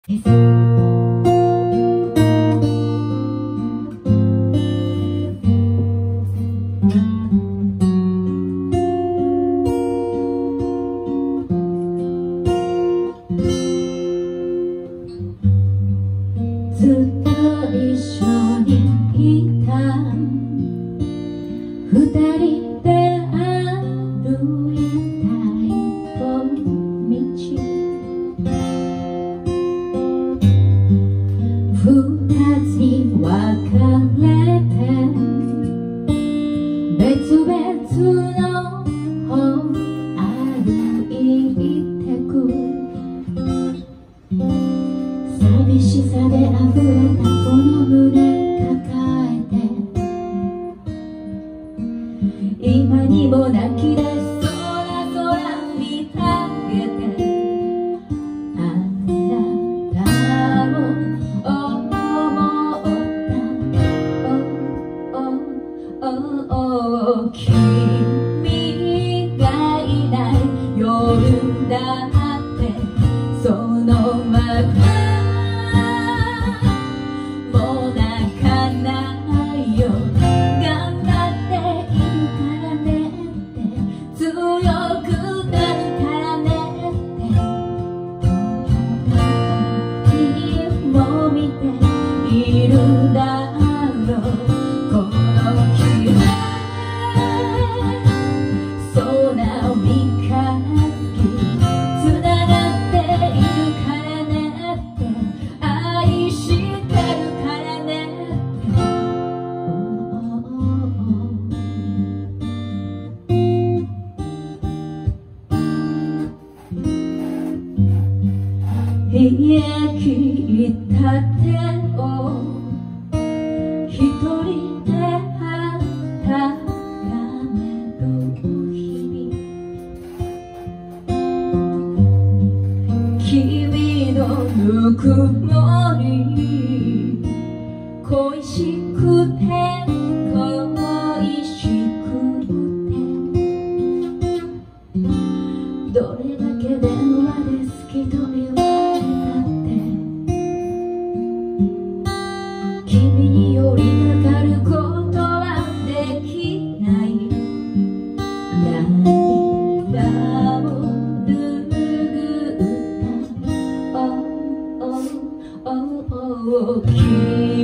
ずっと一緒にいた二人で歩いた一本道、二つに分かれて別々の方歩いてく、寂しさで溢れたこの胸抱えて、今にも泣き出しそうな空見上げて、あなたを思った、君がいない夜だってそのままいるだろう、この日は空を見かけつながっているからねって、愛してるからねって、冷え切った手を一人で温める日々、君のぬくもり恋しくて恋しくて、どれだけ電話で好きと言われたって君に寄りかかることはできない、涙を拭った、君